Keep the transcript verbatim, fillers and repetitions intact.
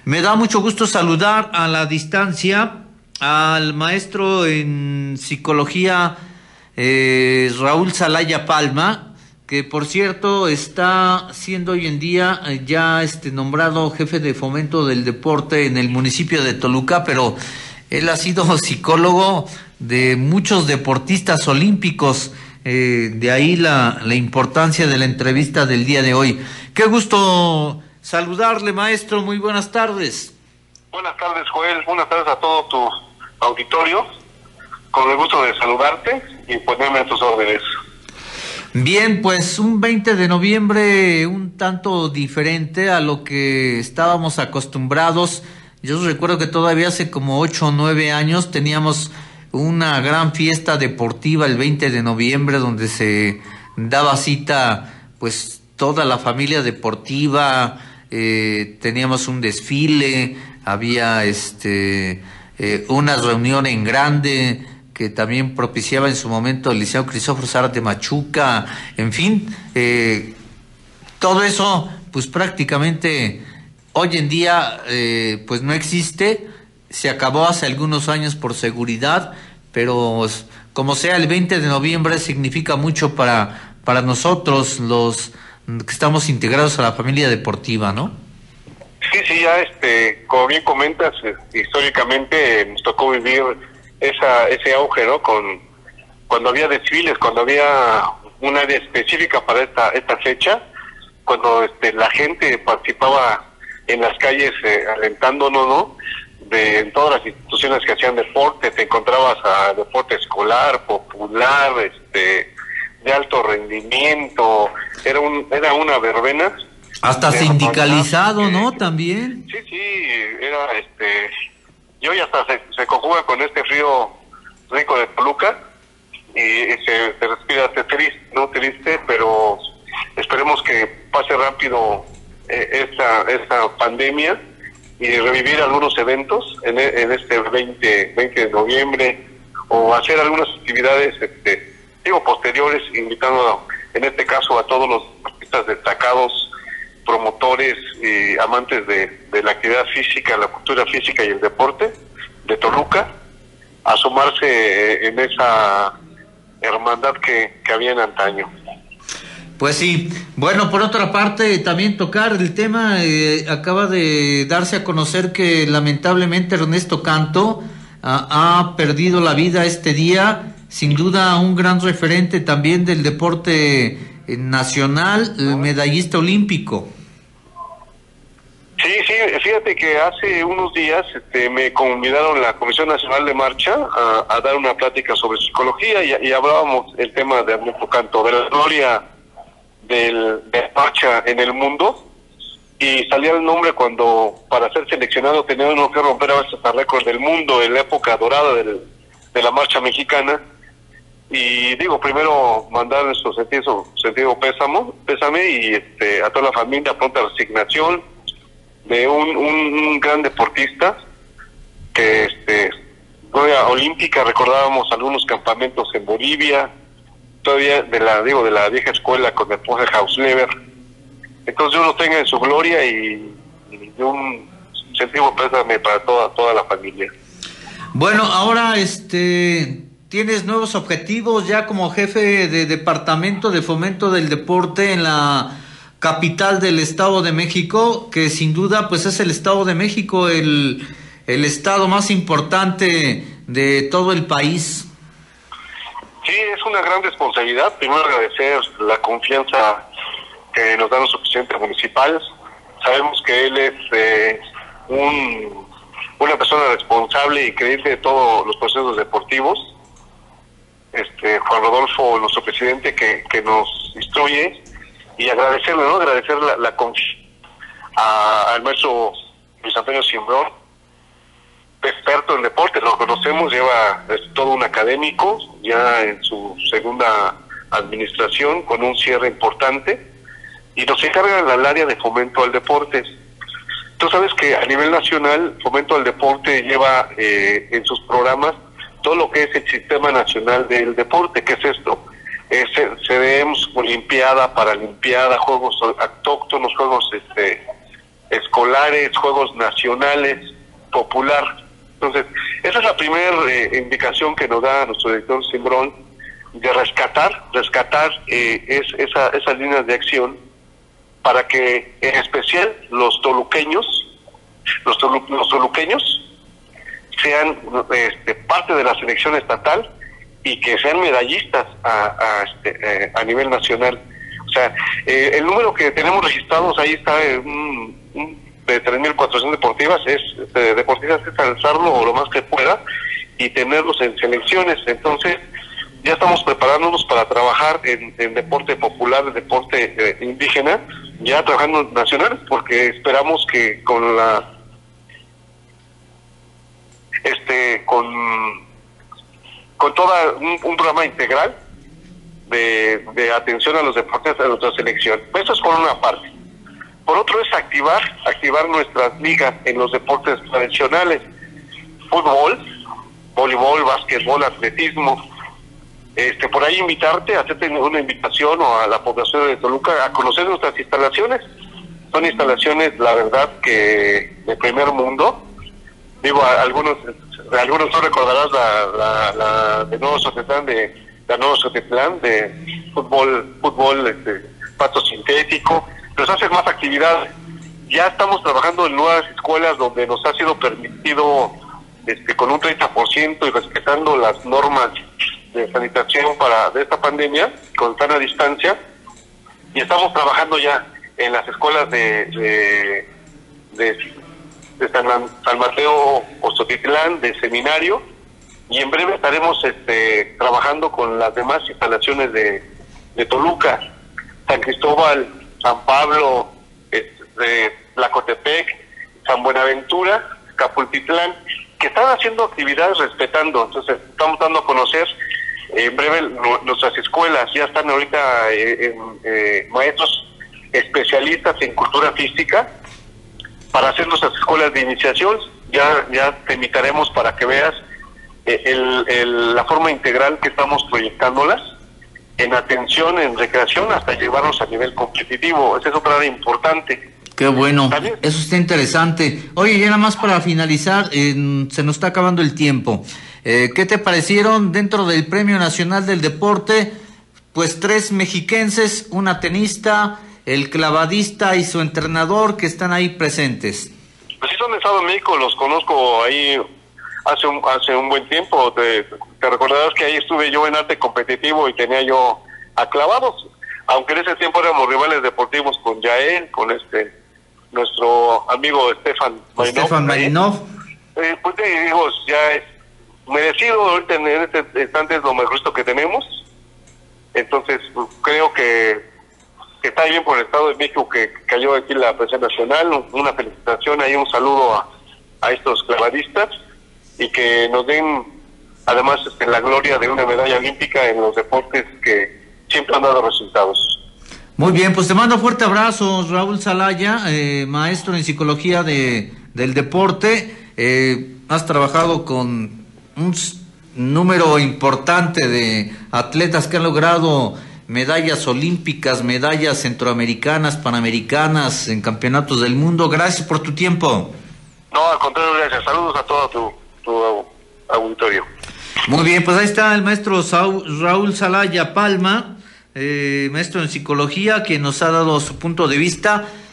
Me da mucho gusto saludar a la distancia al maestro en psicología eh, Raúl Zelaya Palma, que por cierto está siendo hoy en día eh, ya este nombrado jefe de fomento del deporte en el municipio de Toluca, pero él ha sido psicólogo de muchos deportistas olímpicos, eh, de ahí la, la importancia de la entrevista del día de hoy. Qué gusto saludarle, maestro, muy buenas tardes. Buenas tardes, Joel, buenas tardes a todo tu auditorio, con el gusto de saludarte y ponerme a tus órdenes. Bien, pues un veinte de noviembre un tanto diferente a lo que estábamos acostumbrados. Yo recuerdo que todavía hace como ocho o nueve años teníamos una gran fiesta deportiva el veinte de noviembre donde se daba cita pues toda la familia deportiva, eh, teníamos un desfile, había este eh, una reunión en grande que también propiciaba en su momento el Liceo Crisóforo Zárate Machuca, en fin, eh, todo eso pues prácticamente hoy en día eh, pues no existe, se acabó hace algunos años por seguridad, pero como sea el veinte de noviembre significa mucho para, para nosotros los que estamos integrados a la familia deportiva, ¿no? Sí, sí, ya este, como bien comentas, históricamente nos tocó vivir esa ese auge, ¿no? Con cuando había desfiles, cuando había un área específica para esta esta fecha, cuando este la gente participaba en las calles eh, alentándonos, ¿no? De en todas las instituciones que hacían deporte, te encontrabas a deporte escolar, popular, este de alto rendimiento, era un era una verbena. Hasta sindicalizado, que, ¿no? También. Sí, sí, era este... Y hoy hasta se, se conjuga con este frío rico de Toluca y, y se, se respira este triste, no triste, pero esperemos que pase rápido eh, esta, esta pandemia y revivir algunos eventos en, en este veinte de noviembre o hacer algunas actividades, este, digo, posteriores, invitando en este caso a todos los artistas destacados, promotores y amantes de, de la actividad física, la cultura física y el deporte de Toluca, a sumarse en esa hermandad que, que había en antaño. Pues sí, bueno, por otra parte, también tocar el tema, eh, acaba de darse a conocer que lamentablemente Ernesto Canto ha, ha perdido la vida este día, sin duda un gran referente también del deporte nacional, eh, medallista olímpico. Sí, sí, fíjate que hace unos días este, me convidaron la Comisión Nacional de Marcha a, a dar una plática sobre psicología y, y hablábamos el tema de Ernesto Canto, de la gloria del, de la marcha en el mundo, y salía el nombre cuando para ser seleccionado tenía uno que romper a veces hasta récord del mundo en la época dorada del, de la marcha mexicana. Y digo, primero mandar nuestro sentido, sentido pésamo, pésame y este, a toda la familia, pronta resignación de un, un, un gran deportista que este gloria olímpica. Recordábamos algunos campamentos en Bolivia, todavía de la digo de la vieja escuela con el profe Hausleber. Entonces uno tenga en su gloria y, y un sentido pésame para toda toda la familia. Bueno, ahora este tienes nuevos objetivos ya como jefe de departamento de fomento del deporte en la capital del Estado de México, que sin duda pues es el Estado de México el, el estado más importante de todo el país. Sí, es una gran responsabilidad. Primero agradecer la confianza que nos da nuestro presidente municipal. Sabemos que él es eh, un, una persona responsable y creyente de todos los procesos deportivos. Este Juan Rodolfo, nuestro presidente, que, que nos instruye, y agradecerle, ¿no? Agradecer la, la confianza al maestro Luis Antonio Simbrón, experto en deporte, lo conocemos, lleva es todo un académico, ya en su segunda administración, con un cierre importante, y nos encarga del área de fomento al deporte. Tú sabes que a nivel nacional, Fomento al Deporte lleva eh, en sus programas todo lo que es el Sistema Nacional del Deporte. ¿Qué es esto? Eh, C D E M S, Olimpiada, Paralimpiada, Juegos Autóctonos, Juegos este escolares, juegos nacionales, popular. Entonces, esa es la primera eh, indicación que nos da nuestro director Cimbrón, de rescatar, rescatar eh, es, esa, esas líneas de acción para que en especial los toluqueños, los, tolu, los toluqueños sean este, parte de la selección estatal y que sean medallistas a, a, este, eh, a nivel nacional. O sea, eh, el número que tenemos registrados ahí está en un, un, de tres mil cuatrocientas deportivas, es de deportistas es alzarlo lo más que pueda y tenerlos en selecciones. Entonces, ya estamos preparándonos para trabajar en, en deporte popular, en deporte eh, indígena, ya trabajando en nacionales, porque esperamos que con la este con con todo un, un programa integral de, de atención a los deportes de nuestra selección. Eso es por una parte. Por otro es activar, activar nuestras ligas en los deportes tradicionales, fútbol, voleibol, básquetbol, atletismo. Este, por ahí invitarte, hacerte una invitación o a la población de Toluca a conocer nuestras instalaciones. Son instalaciones, la verdad, que de primer mundo. Digo, a algunos, a algunos tú recordarás la, la, la de Nuevo Sotetlán, de la Nuevo Sotetlán, de fútbol, fútbol, este, pasto sintético. Nos hacen más actividades. Ya estamos trabajando en nuevas escuelas donde nos ha sido permitido este, con un treinta por ciento y respetando las normas de sanitación para de esta pandemia, con sana distancia, y estamos trabajando ya en las escuelas de de, de, de San, San Mateo Ozotitlán, de Seminario, y en breve estaremos este, trabajando con las demás instalaciones de, de Toluca, San Cristóbal, San Pablo, este, Tlacotepec, San Buenaventura, Capultitlán, que están haciendo actividades respetando. Entonces estamos dando a conocer en breve nuestras escuelas. Ya están ahorita eh, en, eh, maestros especialistas en cultura física para hacer nuestras escuelas de iniciación. Ya ya te invitaremos para que veas eh, el, el, la forma integral que estamos proyectándolas en atención, en recreación, hasta llevarlos a nivel competitivo. Esa es otra área importante. Qué bueno, eso está interesante. Oye, ya nada más para finalizar, eh, se nos está acabando el tiempo. Eh, ¿Qué te parecieron dentro del Premio Nacional del Deporte? Pues tres mexiquenses, una tenista, el clavadista y su entrenador que están ahí presentes. Pues sí, son de Estado de México, los conozco ahí hace un, hace un buen tiempo. Te, te recordarás que ahí estuve yo en arte competitivo y tenía yo a clavados, aunque en ese tiempo éramos rivales deportivos con Yael, con este nuestro amigo Stefan Marinov. Stefan Marinov. Eh, pues te digo, ya es merecido, ahorita en este instante es lo mejor que tenemos. Entonces pues, creo que, que está bien por el Estado de México que cayó aquí la presión nacional. Una felicitación ahí, un saludo a, a estos clavadistas y que nos den además este, la gloria de una medalla olímpica en los deportes que siempre han dado resultados. Muy bien, pues te mando fuerte abrazo, Raúl Salaya, eh, maestro en psicología de del deporte. Eh, has trabajado con un número importante de atletas que han logrado medallas olímpicas, medallas centroamericanas, panamericanas, en campeonatos del mundo. Gracias por tu tiempo. No, al contrario, gracias. Saludos a todo tu, tu auditorio. Muy bien, pues ahí está el maestro Saúl, Raúl Salaya Palma, eh, maestro en psicología, que nos ha dado su punto de vista